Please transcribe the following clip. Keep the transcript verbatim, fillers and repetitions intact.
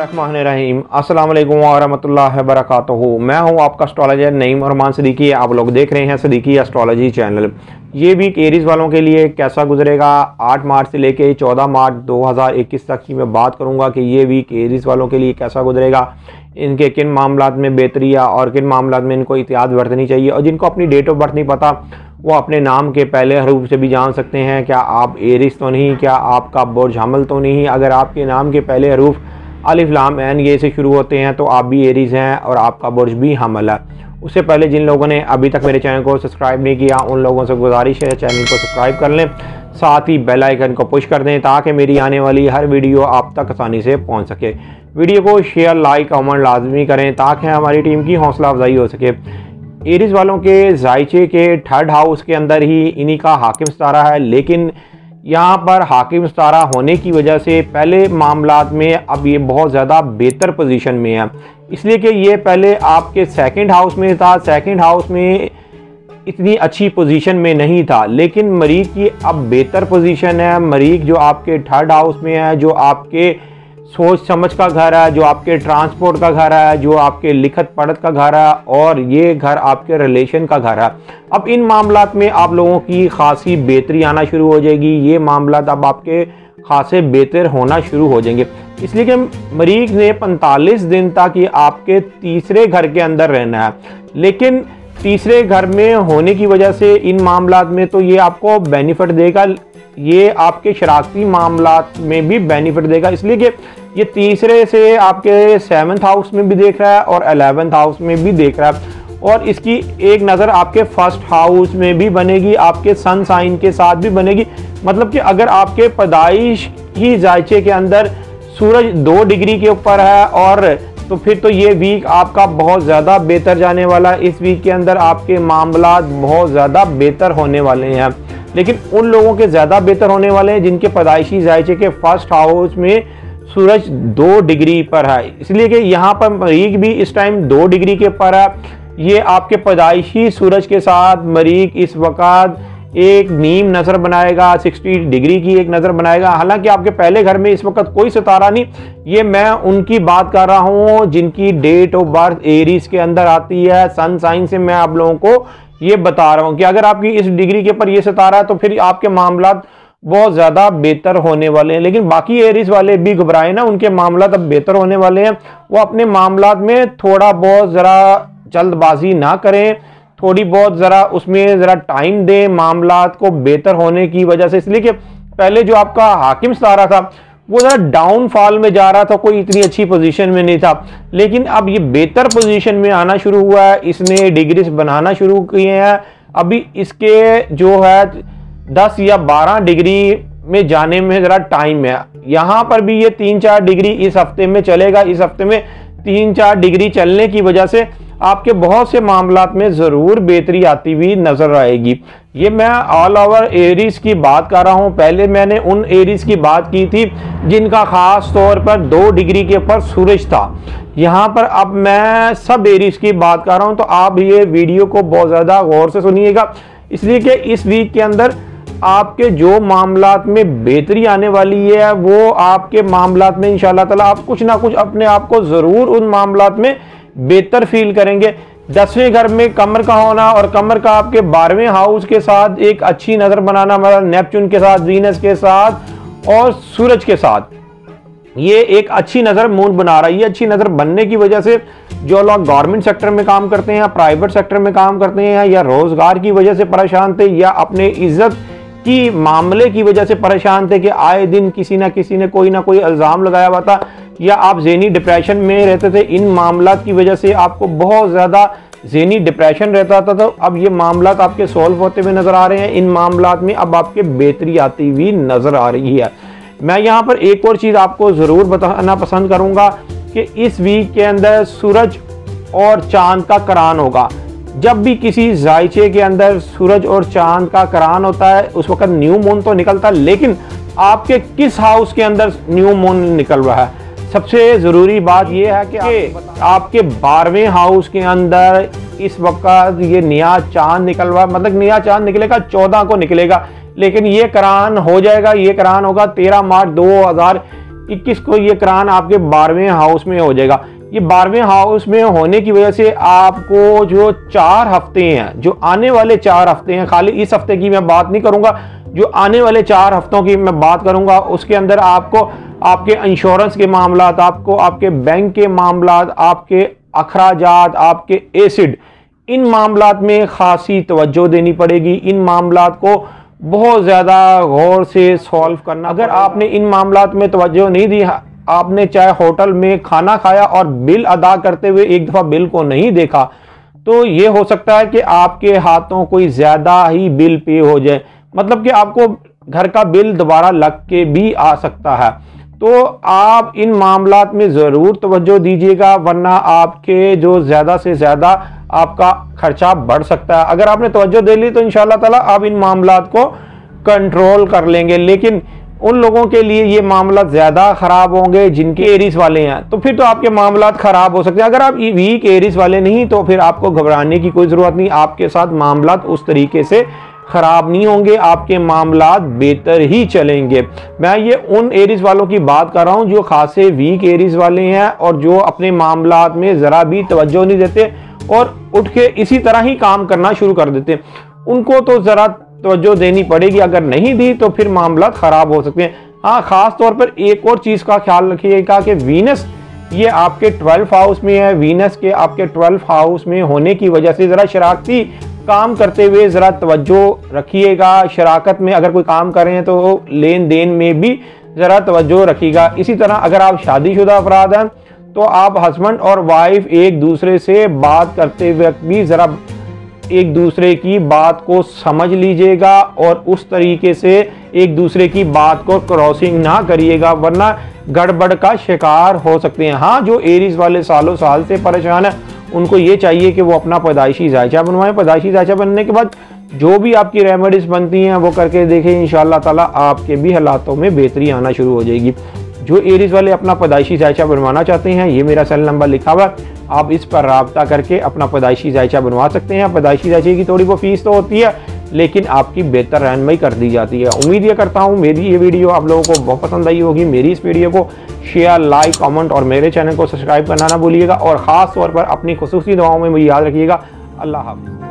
बिस्मिल्लाहिर्रहमानिर्रहीम। अस्सलाम वालेकुम वरहमतुल्लाहि वबरकातुहू। मैं हूं आपका एस्ट्रोलॉजर नईम अरमान सिद्दीकी। आप लोग देख रहे हैं सिद्दीकी एस्ट्रोलॉजी चैनल। ये वीक एरीज वालों के लिए कैसा गुजरेगा, आठ मार्च से लेके चौदह मार्च दो हज़ार इक्कीस तक की मैं बात करूंगा कि ये वीक एरीज वालों के लिए कैसा गुजरेगा, इनके किन मामलात में बेहतरी है और किन मामलात में इनको एहतियात बरतनी चाहिए। और जिनको अपनी डेट ऑफ बर्थ नहीं पता वो अपने नाम के पहले हरूफ से भी जान सकते हैं क्या आप एरीज तो नहीं, क्या आपका बुर्ज हमल तो नहीं। अगर आपके नाम के पहले हरूफ अलिफ लाम ऐन ये से शुरू होते हैं तो आप भी एरीज हैं और आपका बुर्ज भी हमल है। उससे पहले जिन लोगों ने अभी तक मेरे चैनल को सब्सक्राइब नहीं किया उन लोगों से गुजारिश है चैनल को सब्सक्राइब कर लें, साथ ही बेल आइकन को पुश कर दें ताकि मेरी आने वाली हर वीडियो आप तक आसानी से पहुंच सके। वीडियो को शेयर लाइक कमेंट लाजमी करें ताकि हमारी टीम की हौसला अफजाई हो सके। एरीज वालों के जायचे के थर्ड हाउस के अंदर ही इन्हीं का हाकिम सितारा है, लेकिन यहाँ पर हाकिम सितारा होने की वजह से पहले मामलात में अब ये बहुत ज़्यादा बेहतर पोजीशन में है, इसलिए कि ये पहले आपके सेकंड हाउस में था। सेकंड हाउस में इतनी अच्छी पोजीशन में नहीं था, लेकिन मरीख की अब बेहतर पोजीशन है। मरीख जो आपके थर्ड हाउस में है, जो आपके सोच समझ का घर है, जो आपके ट्रांसपोर्ट का घर है, जो आपके लिखत पढ़त का घर है, और ये घर आपके रिलेशन का घर है। अब इन मामलात में आप लोगों की खासी बेहतरी आना शुरू हो जाएगी। ये मामलात अब आपके खासे बेहतर होना शुरू हो जाएंगे, इसलिए कि मरीख ने पैंतालीस दिन तक ये आपके तीसरे घर के अंदर रहना है। लेकिन तीसरे घर में होने की वजह से इन मामलात में तो ये आपको बेनिफिट देगा, ये आपके शराकती मामलात में भी बेनिफिट देगा, इसलिए कि ये तीसरे से आपके सेवन्थ हाउस में भी देख रहा है और एलेवेंथ हाउस में भी देख रहा है, और इसकी एक नज़र आपके फर्स्ट हाउस में भी बनेगी, आपके सन साइन के साथ भी बनेगी। मतलब कि अगर आपके पैदाइश ही जायचे के अंदर सूरज दो डिग्री के ऊपर है और तो फिर तो ये वीक आपका बहुत ज़्यादा बेहतर जाने वाला है। इस वीक के अंदर आपके मामलात बहुत ज़्यादा बेहतर होने वाले हैं, लेकिन उन लोगों के ज़्यादा बेहतर होने वाले हैं जिनके पैदाइशी जायचे के फर्स्ट हाउस में सूरज दो डिग्री पर है, इसलिए कि यहाँ पर मरीख भी इस टाइम दो डिग्री के ऊपर है। ये आपके पैदाइशी सूरज के साथ मरीख इस वक़्त एक नीम नज़र बनाएगा, साठ डिग्री की एक नज़र बनाएगा। हालांकि आपके पहले घर में इस वक्त कोई सितारा नहीं, ये मैं उनकी बात कर रहा हूँ जिनकी डेट ऑफ बर्थ एरीज के अंदर आती है। सन साइन से मैं आप लोगों को ये बता रहा हूँ कि अगर आपकी इस डिग्री के ऊपर ये सितारा है तो फिर आपके मामलात बहुत ज़्यादा बेहतर होने वाले हैं। लेकिन बाकी एरीज वाले भी घबराए ना, उनके मामलात अब बेहतर होने वाले हैं। वो अपने मामलात में थोड़ा बहुत ज़रा जल्दबाजी ना करें, थोड़ी बहुत ज़रा उसमें ज़रा टाइम दें मामलात को बेहतर होने की वजह से, इसलिए कि पहले जो आपका हाकिम सितारा था वो ज़रा डाउनफॉल में जा रहा था, कोई इतनी अच्छी पोजीशन में नहीं था। लेकिन अब ये बेहतर पोजीशन में आना शुरू हुआ है, इसने डिग्रीज बनाना शुरू किए हैं। अभी इसके जो है दस या बारह डिग्री में जाने में ज़रा टाइम है। यहाँ पर भी ये तीन चार डिग्री इस हफ्ते में चलेगा। इस हफ्ते में तीन चार डिग्री चलने की वजह से आपके बहुत से मामलात में ज़रूर बेहतरी आती हुई नज़र आएगी। ये मैं ऑल ओवर एरीज की बात कर रहा हूँ। पहले मैंने उन एरीज की बात की थी जिनका ख़ास तौर पर दो डिग्री के ऊपर सूरज था। यहाँ पर अब मैं सब एरीज की बात कर रहा हूँ, तो आप ये वीडियो को बहुत ज़्यादा गौर से सुनिएगा, इसलिए कि इस वीक के अंदर आपके जो मामलात में बेहतरी आने वाली है वो आपके मामलात में इंशाल्लाह ताला आप कुछ ना कुछ अपने आप को ज़रूर उन मामलात में बेहतर फील करेंगे। दसवें घर में कमर का होना और कमर का आपके बारहवें हाउस के साथ एक अच्छी नज़र बनाना, मतलब नेपच्यून के साथ, वीनस के साथ और सूरज के साथ, ये एक अच्छी नज़र मून बना रहा है। ये अच्छी नज़र बनने की वजह से जो लोग गवर्नमेंट सेक्टर में काम करते हैं, प्राइवेट सेक्टर में काम करते हैं, या रोज़गार की वजह से परेशान थे, या अपने इज्जत की मामले की वजह से परेशान थे कि आए दिन किसी ना किसी ने कोई ना कोई इल्ज़ाम लगाया हुआ था, या आप ज़हनी डिप्रेशन में रहते थे, इन मामलात की वजह से आपको बहुत ज़्यादा ज़हनी डिप्रेशन रहता था, तो अब ये मामलात आपके सॉल्व होते हुए नज़र आ रहे हैं। इन मामलात में अब आपके बेहतरी आती हुई नज़र आ रही है। मैं यहाँ पर एक और चीज़ आपको ज़रूर बताना पसंद करूँगा कि इस वीक के अंदर सूरज और चाँद का करान होगा। जब भी किसी जायचे के अंदर सूरज और चांद का करान होता है उस वक्त न्यू मून तो निकलता है, लेकिन आपके किस हाउस के अंदर न्यू मून निकल रहा है। सबसे ज़रूरी बात यह है कि आपके बारहवें हाउस के अंदर इस वक्त ये नया चांद निकल रहा है, मतलब नया चांद निकलेगा चौदह को निकलेगा, लेकिन ये करान हो जाएगा। ये करान होगा तेरह मार्च दो हज़ार इक्कीस को ये करान आपके बारहवें हाउस में हो जाएगा। ये बारहवें हाउस में होने की वजह से आपको जो चार हफ्ते हैं, जो आने वाले चार हफ्ते हैं, खाली इस हफ्ते की मैं बात नहीं करूंगा, जो आने वाले चार हफ्तों की मैं बात करूंगा, उसके अंदर आपको आपके इंश्योरेंस के मामलात, आपको आपके बैंक के मामलात, आपके अखराजात, आपके एसिड, इन मामलात में खासी तवज्जो देनी पड़ेगी। इन मामलात को बहुत ज़्यादा गौर से सॉल्व करना। अगर आपने इन मामलात में तवज्जो नहीं दी, आपने चाहे होटल में खाना खाया और बिल अदा करते हुए एक दफ़ा बिल को नहीं देखा, तो ये हो सकता है कि आपके हाथों कोई ज़्यादा ही बिल पे हो जाए, मतलब कि आपको घर का बिल दोबारा लग के भी आ सकता है। तो आप इन मामलात में ज़रूर तवज्जो दीजिएगा, वरना आपके जो ज़्यादा से ज़्यादा आपका खर्चा बढ़ सकता है। अगर आपने तवज्जो दे ली तो इंशाअल्लाह ताला आप इन मामलात को कंट्रोल कर लेंगे। लेकिन उन लोगों के लिए ये मामला ज़्यादा ख़राब होंगे जिनके एरीज वाले हैं, तो फिर तो आपके मामलात ख़राब हो सकते हैं। अगर आप वीक एरीज वाले नहीं, तो फिर आपको घबराने की कोई ज़रूरत नहीं, आपके साथ मामलात उस तरीके से ख़राब नहीं होंगे, आपके मामलात बेहतर ही चलेंगे। मैं ये उन एरीज वालों की बात कर रहा हूँ जो खासे वीक एरीज वाले हैं और जो अपने मामलात में ज़रा भी तवज्जो नहीं देते और उठ के इसी तरह ही काम करना शुरू कर देते। उनको तो ज़रा तवज्जो देनी पड़ेगी, अगर नहीं दी तो फिर मामला ख़राब हो सकते हैं। हाँ, ख़ास तौर पर एक और चीज़ का ख्याल रखिएगा कि वीनस ये आपके ट्वेल्थ हाउस में है। वीनस के आपके ट्वेल्थ हाउस में होने की वजह से ज़रा शरारती काम करते हुए ज़रा तवज्जो रखिएगा। शराकत में अगर कोई काम कर रहे हैं तो लेन देन में भी ज़रा तवज्जो रखिएगा। इसी तरह अगर आप शादीशुदा अफराद हैं तो आप हस्बैंड और वाइफ एक दूसरे से बात करते वक्त भी ज़रा एक दूसरे की बात को समझ लीजिएगा और उस तरीके से एक दूसरे की बात को क्रॉसिंग ना करिएगा, वरना गड़बड़ का शिकार हो सकते हैं। हाँ, जो एरीज वाले सालों साल से परेशान है उनको ये चाहिए कि वो अपना पैदाइशी जायचा बनवाएं। पैदाइशी जायचा बनने के बाद जो भी आपकी रेमेडीज बनती हैं वो करके देखें, इंशाअल्लाह ताला आपके भी हालातों में बेहतरी आना शुरू हो जाएगी। जो एरीज वाले अपना पैदाइशी जायचा बनवाना चाहते हैं, ये मेरा सेल नंबर लिखा हुआ, आप इस पर राब्ता करके अपना पैदाइशी जायचा बनवा सकते हैं। पैदाइशी जायचे की थोड़ी बहुत फीस तो होती है, लेकिन आपकी बेहतर रहनुमाई कर दी जाती है। उम्मीद ये करता हूँ मेरी ये वीडियो आप लोगों को बहुत पसंद आई होगी। मेरी इस वीडियो को शेयर, लाइक, कमेंट और मेरे चैनल को सब्सक्राइब करना ना भूलिएगा और ख़ास तौर पर अपनी खुसूसी दुआओं में मुझे याद रखिएगा। अल्लाह हाफ़िज़।